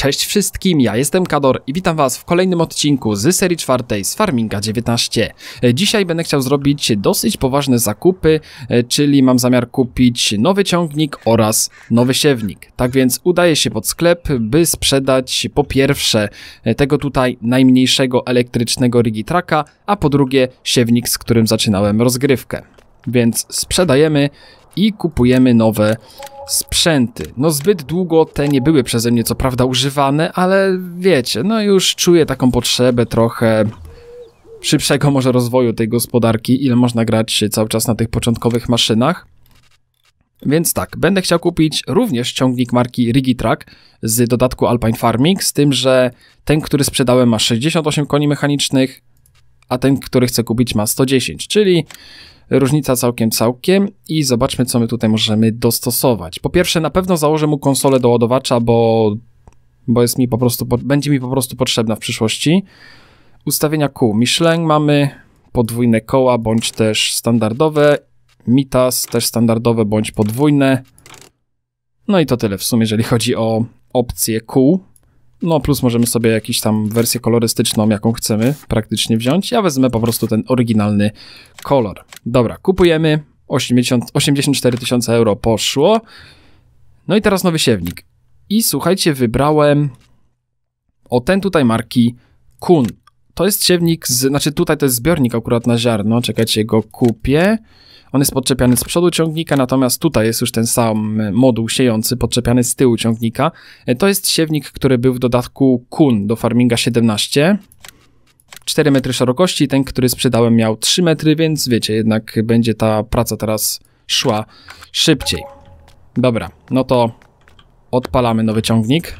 Cześć wszystkim, ja jestem Kador i witam was w kolejnym odcinku z serii czwartej z Farminga 19. Dzisiaj będę chciał zrobić dosyć poważne zakupy, czyli mam zamiar kupić nowy ciągnik oraz nowy siewnik. Tak więc udaję się pod sklep, by sprzedać po pierwsze tego tutaj najmniejszego elektrycznego Rigitraka, a po drugie siewnik, z którym zaczynałem rozgrywkę. Więc sprzedajemy i kupujemy nowe sprzęty. No zbyt długo te nie były przeze mnie co prawda używane, ale wiecie, no już czuję taką potrzebę trochę szybszego może rozwoju tej gospodarki, ile można grać cały czas na tych początkowych maszynach. Więc tak, będę chciał kupić również ciągnik marki Rigitrak z dodatku Alpine Farming, z tym, że ten, który sprzedałem, ma 68 koni mechanicznych, a ten, który chcę kupić, ma 110, czyli różnica całkiem i zobaczmy, co my tutaj możemy dostosować. Po pierwsze, na pewno założę mu konsolę do ładowacza, bo jest mi będzie mi po prostu potrzebna w przyszłości. Ustawienia kół. Michelin mamy podwójne koła, bądź też standardowe. Mitas też standardowe, bądź podwójne. No i to tyle w sumie, jeżeli chodzi o opcję kół. No plus możemy sobie jakąś tam wersję kolorystyczną, jaką chcemy praktycznie wziąć. Ja wezmę po prostu ten oryginalny kolor. Dobra, kupujemy. 84 000 euro poszło. No i teraz nowy siewnik. I słuchajcie, wybrałem ten tutaj marki Kun. To jest siewnik, znaczy tutaj to jest zbiornik akurat na ziarno. Czekajcie, go kupię. On jest podczepiany z przodu ciągnika, natomiast tutaj jest już ten sam moduł siejący podczepiany z tyłu ciągnika. To jest siewnik, który był w dodatku Kun do Farminga 17. 4 metry szerokości, ten, który sprzedałem, miał 3 metry, więc wiecie, jednak będzie ta praca teraz szła szybciej. Dobra, no to odpalamy nowy ciągnik.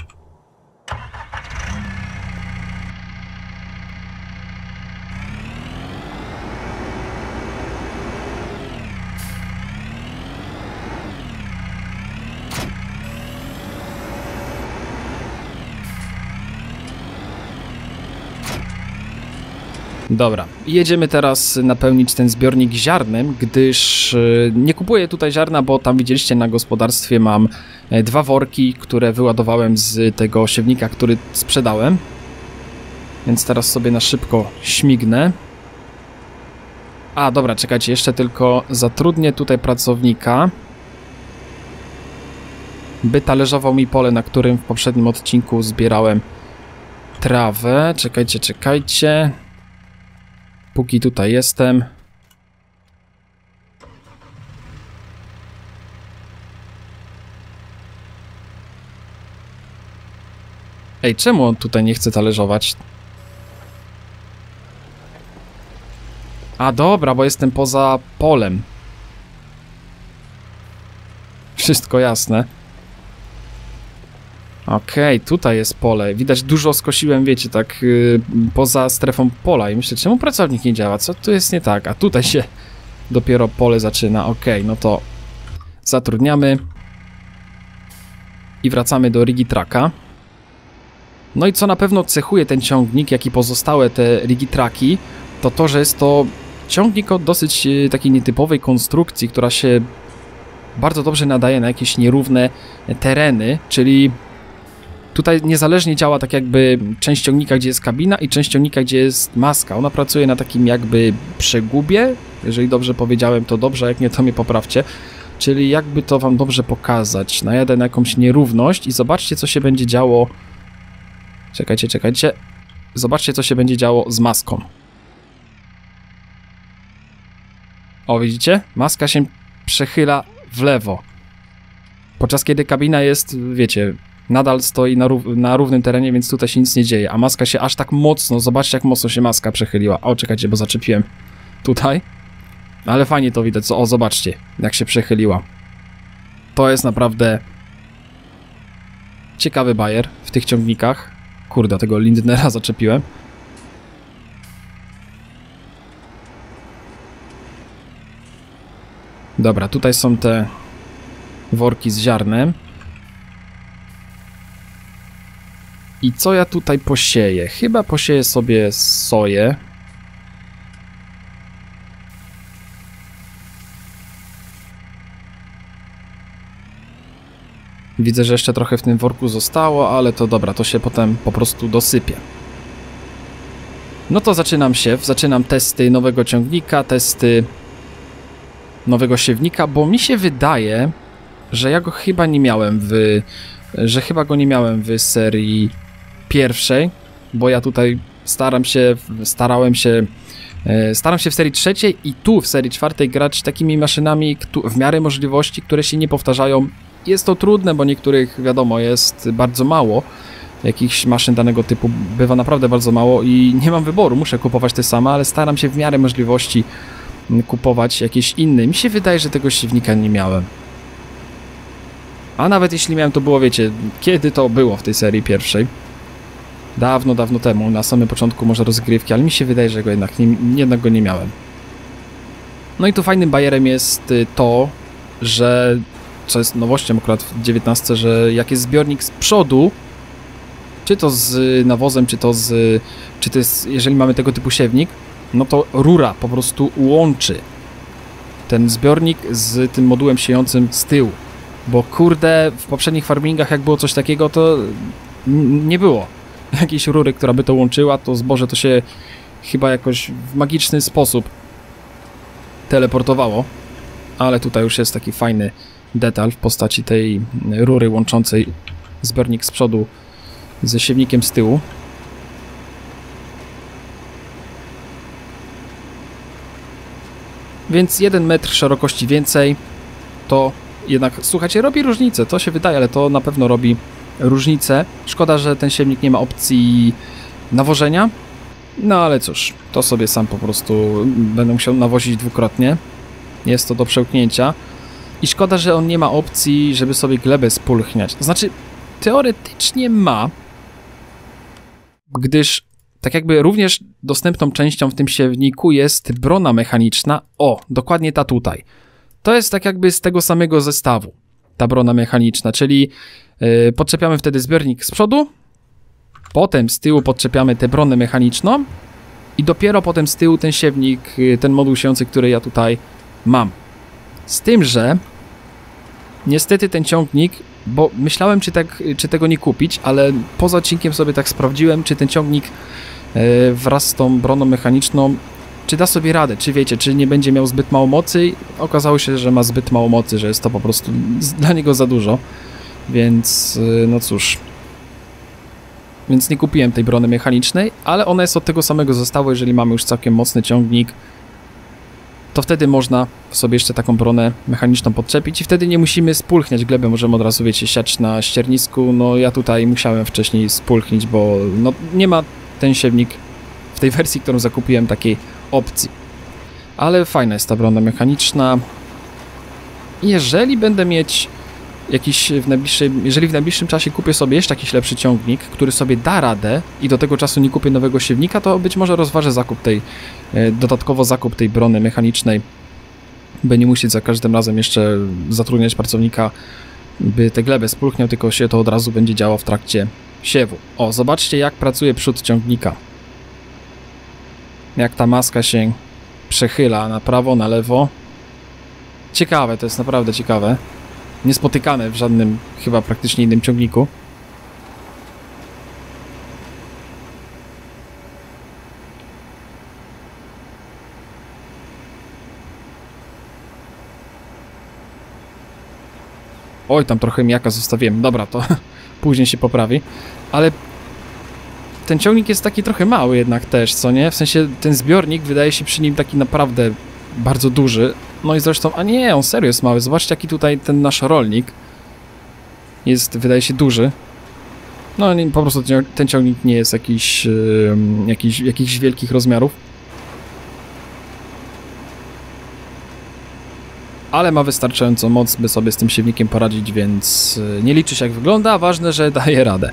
Dobra, jedziemy teraz napełnić ten zbiornik ziarnem, gdyż nie kupuję tutaj ziarna, bo tam widzieliście na gospodarstwie mam 2 worki, które wyładowałem z tego siewnika, który sprzedałem. Więc teraz sobie na szybko śmignę. A, dobra, czekajcie, jeszcze tylko zatrudnię tutaj pracownika, by talerzował mi pole, na którym w poprzednim odcinku zbierałem trawę. Czekajcie. Póki tutaj jestem. Ej, czemu on tutaj nie chce talerzować? A dobra, bo jestem poza polem. Wszystko jasne. Okej, tutaj jest pole. Widać, dużo skosiłem, wiecie, tak poza strefą pola i myślę, czemu pracownik nie działa? Co tu jest nie tak? A tutaj się dopiero pole zaczyna. Okej, no to zatrudniamy i wracamy do Rigitraka. No i co na pewno cechuje ten ciągnik, jak i pozostałe te Rigitraki, to, że jest to ciągnik o dosyć takiej nietypowej konstrukcji, która się bardzo dobrze nadaje na jakieś nierówne tereny, czyli tutaj niezależnie działa tak jakby część ciągnika, gdzie jest kabina i część ciągnika, gdzie jest maska. Ona pracuje na takim jakby przegubie. Jeżeli dobrze powiedziałem, to dobrze, a jak nie, to mnie poprawcie. Czyli jakby to wam dobrze pokazać. Najadę na jakąś nierówność i zobaczcie, co się będzie działo. Czekajcie. Zobaczcie, co się będzie działo z maską. O, widzicie? Maska się przechyla w lewo. Podczas kiedy kabina jest, wiecie, nadal stoi na równym terenie, więc tutaj się nic nie dzieje. A maska się aż tak mocno, zobaczcie, jak mocno się maska przechyliła. O, czekajcie, bo zaczepiłem tutaj. Ale fajnie to widać. O, zobaczcie, jak się przechyliła. To jest naprawdę ciekawy bajer w tych ciągnikach. Kurde, tego Lindnera zaczepiłem. Dobra, tutaj są te worki z ziarnem. I co ja tutaj posieję? Chyba posieję sobie soję. Widzę, że jeszcze trochę w tym worku zostało, ale to dobra, to się potem po prostu dosypie. No to zaczynam testy nowego ciągnika, testy nowego siewnika, bo mi się wydaje, że ja go chyba nie miałem w serii pierwszej, bo ja tutaj staram się w serii trzeciej i tu w serii czwartej grać takimi maszynami w miarę możliwości, które się nie powtarzają. Jest to trudne, bo niektórych, wiadomo, jest bardzo mało. Jakichś maszyn danego typu bywa naprawdę bardzo mało i nie mam wyboru, muszę kupować te same, ale staram się w miarę możliwości kupować jakieś inne. Mi się wydaje, że tego siewnika nie miałem. A nawet jeśli miałem, to było, wiecie, kiedy to było w tej serii pierwszej. Dawno, dawno temu, na samym początku może rozgrywki, ale mi się wydaje, że go jednak go nie miałem. No i tu fajnym bajerem jest to, że, co jest nowością akurat w 19, że jak jest zbiornik z przodu, czy to z nawozem, czy to jest, jeżeli mamy tego typu siewnik, no to rura po prostu łączy ten zbiornik z tym modułem siejącym z tyłu. Bo kurde, w poprzednich farmingach jak było coś takiego, to nie było jakiejś rury, która by to łączyła, to zboże to się chyba jakoś w magiczny sposób teleportowało. Ale tutaj już jest taki fajny detal w postaci tej rury łączącej zbiornik z przodu ze siewnikiem z tyłu. Więc 1 metr szerokości więcej to jednak, słuchajcie, robi różnicę. To się wydaje, ale to na pewno robi różnicę. Szkoda, że ten siewnik nie ma opcji nawożenia. No ale cóż, to sobie sam po prostu będę musiał nawozić dwukrotnie. Jest to do przełknięcia. I szkoda, że on nie ma opcji, żeby sobie glebę spulchniać. Znaczy, teoretycznie ma, gdyż tak jakby również dostępną częścią w tym siewniku jest brona mechaniczna. O, dokładnie ta tutaj. To jest tak jakby z tego samego zestawu, ta brona mechaniczna, czyli podczepiamy wtedy zbiornik z przodu, potem z tyłu podczepiamy tę bronę mechaniczną i dopiero potem z tyłu ten siewnik, ten moduł siejący, który ja tutaj mam. Z tym, że niestety ten ciągnik, bo myślałem, czy tego nie kupić, ale poza odcinkiem sobie tak sprawdziłem, czy ten ciągnik wraz z tą broną mechaniczną, czy da sobie radę, czy wiecie, czy nie będzie miał zbyt mało mocy. Okazało się, że ma zbyt mało mocy, że jest to po prostu dla niego za dużo, więc no cóż. Więc nie kupiłem tej brony mechanicznej, ale ona jest od tego samego zestawu. Jeżeli mamy już całkiem mocny ciągnik, to wtedy można sobie jeszcze taką bronę mechaniczną podczepić i wtedy nie musimy spulchniać gleby, możemy od razu, wiecie, siać na ściernisku. No ja tutaj musiałem wcześniej spulchnić, bo no, nie ma ten siewnik w tej wersji, którą zakupiłem, takiej opcji. Ale fajna jest ta brona mechaniczna. Jeżeli będę mieć jeżeli w najbliższym czasie kupię sobie jeszcze jakiś lepszy ciągnik, który sobie da radę i do tego czasu nie kupię nowego siewnika, to być może rozważę dodatkowo zakup tej brony mechanicznej, by nie musieć za każdym razem jeszcze zatrudniać pracownika, by tę glebę spulchniał, tylko się to od razu będzie działo w trakcie siewu. O, zobaczcie, jak pracuje przód ciągnika. Jak ta maska się przechyla na prawo, na lewo. Ciekawe, to jest naprawdę ciekawe. Niespotykane w żadnym, chyba praktycznie innym ciągniku. Oj, tam trochę mijaka zostawiłem. Dobra, to później się poprawi. Ale ten ciągnik jest taki trochę mały jednak też, co nie? W sensie ten zbiornik wydaje się przy nim taki naprawdę bardzo duży. No i zresztą, a nie, on serio jest mały. Zobaczcie, jaki tutaj ten nasz rolnik jest, wydaje się, duży. No po prostu ten ciągnik nie jest jakichś wielkich rozmiarów. Ale ma wystarczającą moc, by sobie z tym siewnikiem poradzić, więc nie liczy się, jak wygląda, a ważne, że daje radę.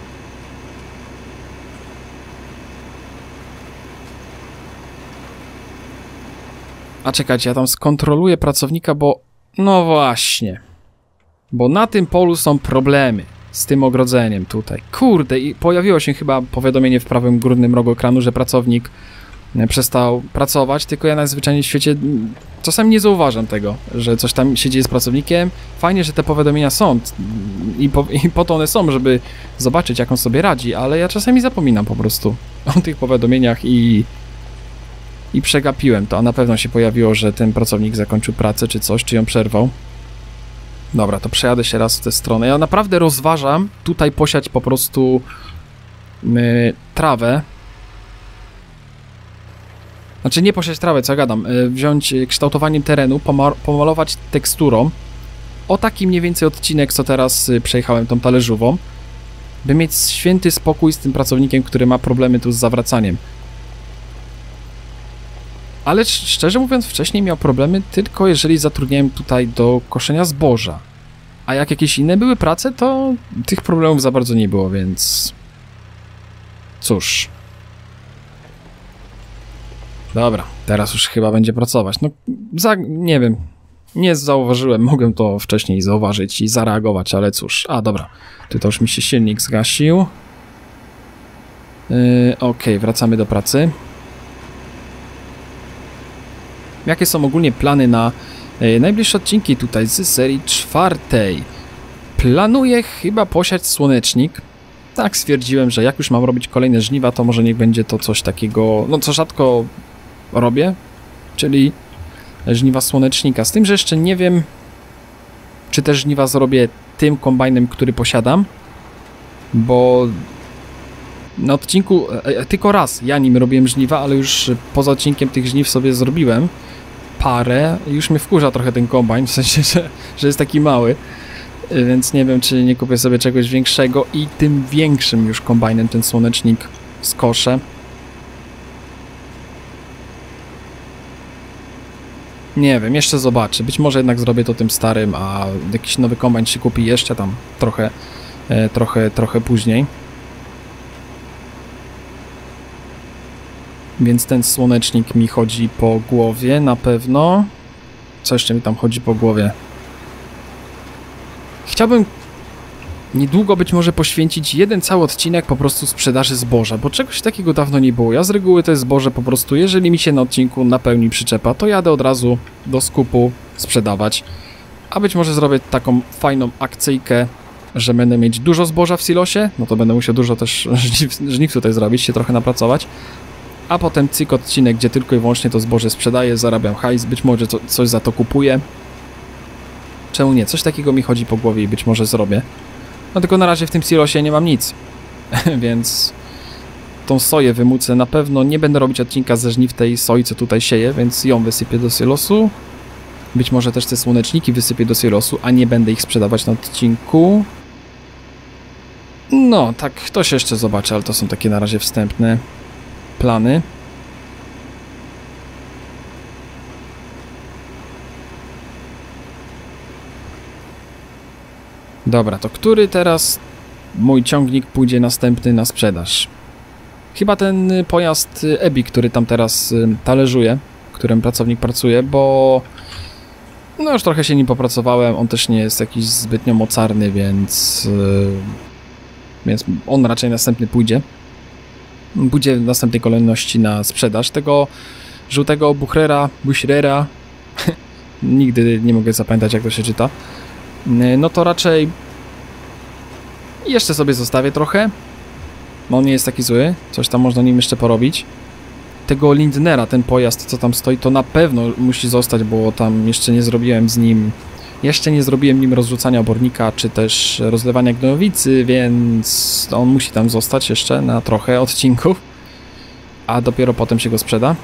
A czekajcie, ja tam skontroluję pracownika, bo... No właśnie. Bo na tym polu są problemy z tym ogrodzeniem tutaj. Kurde, i pojawiło się chyba powiadomienie w prawym górnym rogu ekranu, że pracownik przestał pracować, tylko ja najzwyczajniej w świecie czasami nie zauważam tego, że coś tam się dzieje z pracownikiem. Fajnie, że te powiadomienia są i po to one są, żeby zobaczyć, jak on sobie radzi, ale ja czasami zapominam po prostu o tych powiadomieniach i przegapiłem to, a na pewno się pojawiło, że ten pracownik zakończył pracę czy coś, czy ją przerwał. Dobra, to przejadę się raz w tę stronę. Ja naprawdę rozważam tutaj posiać po prostu trawę. Znaczy nie posiać trawę, co ja gadam. Wziąć kształtowaniem terenu, pomalować teksturą. O taki mniej więcej odcinek, co teraz przejechałem tą talerzówą. By mieć święty spokój z tym pracownikiem, który ma problemy tu z zawracaniem. Ale szczerze mówiąc, wcześniej miał problemy tylko jeżeli zatrudniałem tutaj do koszenia zboża. A jak jakieś inne były prace, to tych problemów za bardzo nie było, więc... Cóż. Dobra, teraz już chyba będzie pracować. No, nie wiem. Nie zauważyłem, mogłem to wcześniej zauważyć i zareagować, ale cóż. A, dobra. Tutaj już mi się silnik zgasił. Okej, wracamy do pracy. Jakie są ogólnie plany na najbliższe odcinki tutaj z serii 4? Planuję chyba posiać słonecznik. Tak stwierdziłem, że jak już mam robić kolejne żniwa, to może niech będzie to coś takiego, no co rzadko robię, czyli żniwa słonecznika. Z tym, że jeszcze nie wiem, czy też żniwa zrobię tym kombajnem, który posiadam, bo na odcinku tylko raz ja nim robiłem żniwa, ale już poza odcinkiem tych żniw sobie zrobiłem parę. Już mnie wkurza trochę ten kombajn, w sensie, że jest taki mały, więc nie wiem, czy nie kupię sobie czegoś większego i tym większym już kombajnem ten słonecznik skoszę. Nie wiem, jeszcze zobaczę. Być może jednak zrobię to tym starym, a jakiś nowy kombajn się kupi jeszcze tam trochę później. Więc ten słonecznik mi chodzi po głowie na pewno. Co jeszcze mi tam chodzi po głowie? Chciałbym niedługo być może poświęcić jeden cały odcinek po prostu sprzedaży zboża, bo czegoś takiego dawno nie było. Ja z reguły to jest zboże po prostu, jeżeli mi się na odcinku napełni przyczepa, to jadę od razu do skupu sprzedawać. A być może zrobię taką fajną akcyjkę, że będę mieć dużo zboża w silosie, no to będę musiał dużo też żniw tutaj zrobić, się trochę napracować. A potem cyk odcinek, gdzie tylko i wyłącznie to zboże sprzedaję, zarabiam hajs, być może coś za to kupuję. Czemu nie? Coś takiego mi chodzi po głowie i być może zrobię. No tylko na razie w tym silosie nie mam nic. Więc tą soję wymucę na pewno. Nie będę robić odcinka ze żniw tej soi, co tutaj sieję, więc ją wysypię do silosu. Być może też te słoneczniki wysypię do silosu, a nie będę ich sprzedawać na odcinku. No, tak, to się jeszcze zobaczy, ale to są takie na razie wstępne plany. Dobra, to który teraz mój ciągnik pójdzie następny na sprzedaż? Chyba ten pojazd Ebi, który tam teraz talerzuje, którym pracownik pracuje, bo no już trochę się nim popracowałem, on też nie jest jakiś zbytnio mocarny, więc on raczej następny pójdzie w następnej kolejności na sprzedaż. Tego żółtego Buchrera nigdy nie mogę zapamiętać, jak to się czyta. No to raczej jeszcze sobie zostawię trochę. No on nie jest taki zły, coś tam można nim jeszcze porobić. Tego Lindnera, ten pojazd, co tam stoi, to na pewno musi zostać, bo tam jeszcze nie zrobiłem nim rozrzucania obornika, czy też rozlewania gnojowicy, więc on musi tam zostać jeszcze na trochę odcinków, a dopiero potem się go sprzeda.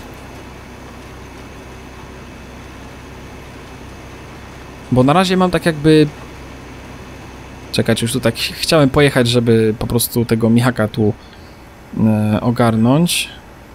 Bo na razie mam tak jakby... Czekajcie, już tu tak chciałem pojechać, żeby po prostu tego Michaka tu ogarnąć.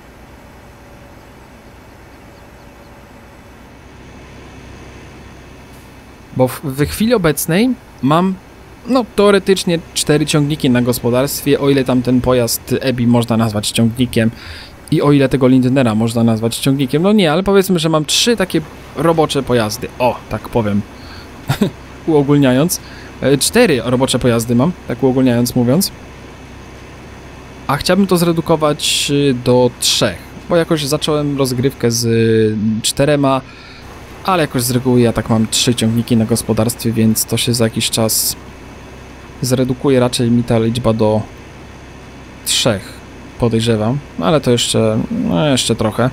Bo w chwili obecnej mam, no teoretycznie 4 ciągniki na gospodarstwie, o ile tam ten pojazd Ebi można nazwać ciągnikiem i o ile tego Lindnera można nazwać ciągnikiem. No nie, ale powiedzmy, że mam 3 takie robocze pojazdy. O, tak powiem, uogólniając. 4 robocze pojazdy mam, tak uogólniając mówiąc. A chciałbym to zredukować do 3. bo jakoś zacząłem rozgrywkę z 4, ale jakoś z reguły ja tak mam 3 ciągniki na gospodarstwie, więc to się za jakiś czas zredukuje raczej mi ta liczba do 3, podejrzewam, ale to jeszcze, no jeszcze trochę.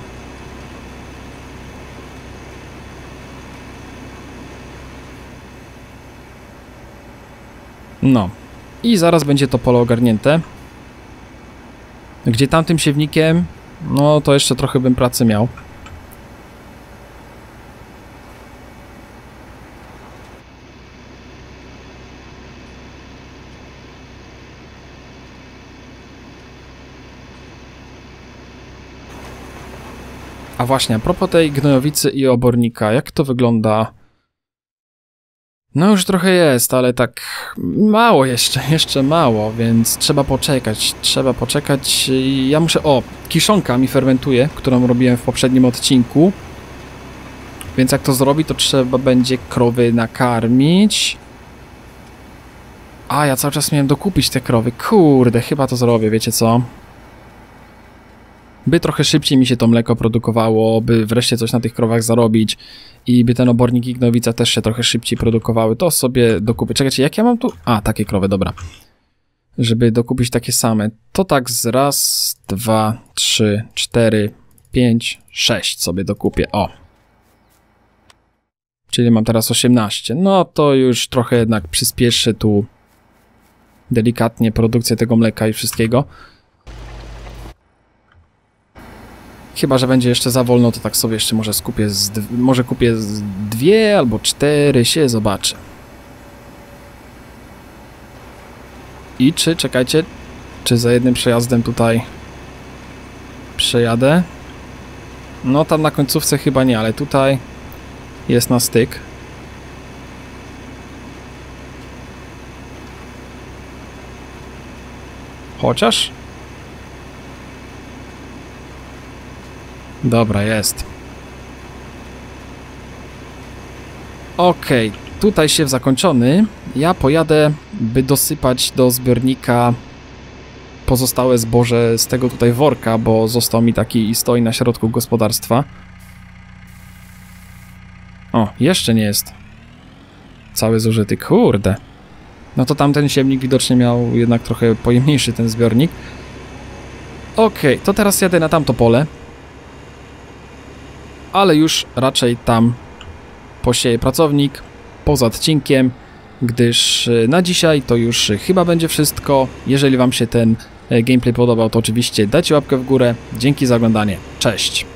No i zaraz będzie to pole ogarnięte. Gdzie tamtym siewnikiem, no to jeszcze trochę bym pracy miał. A właśnie, a propos tej gnojowicy i obornika, jak to wygląda? No już trochę jest, ale tak mało jeszcze mało, więc trzeba poczekać. Ja muszę, kiszonka mi fermentuje, którą robiłem w poprzednim odcinku. Więc jak to zrobi, to trzeba będzie krowy nakarmić. A, ja cały czas miałem dokupić te krowy, kurde, chyba to zrobię, wiecie co? By trochę szybciej mi się to mleko produkowało, by wreszcie coś na tych krowach zarobić i by ten obornik i gnojowica też się trochę szybciej produkowały, to sobie dokupię. Czekajcie, jak ja mam tu? A, takie krowy, dobra. Żeby dokupić takie same, to tak z raz, 2, 3, 4, 5, 6 sobie dokupię, o. Czyli mam teraz 18, no to już trochę jednak przyspieszy tu delikatnie produkcję tego mleka i wszystkiego. Chyba że będzie jeszcze za wolno, to tak sobie jeszcze może skupię może kupię 2 albo 4, się zobaczy. I czekajcie, czy za jednym przejazdem tutaj przejadę? No tam na końcówce chyba nie, ale tutaj jest na styk. Chociaż? Dobra, jest. Okej, tutaj siew zakończony. Ja pojadę, by dosypać do zbiornika pozostałe zboże z tego tutaj worka, bo został mi taki i stoi na środku gospodarstwa. O, jeszcze nie jest cały zużyty, kurde. No to tamten siewnik widocznie miał jednak trochę pojemniejszy ten zbiornik. Okej, to teraz jadę na tamto pole. Ale już raczej tam posieje pracownik poza odcinkiem, gdyż na dzisiaj to już chyba będzie wszystko. Jeżeli wam się ten gameplay podobał, to oczywiście dajcie łapkę w górę. Dzięki za oglądanie. Cześć!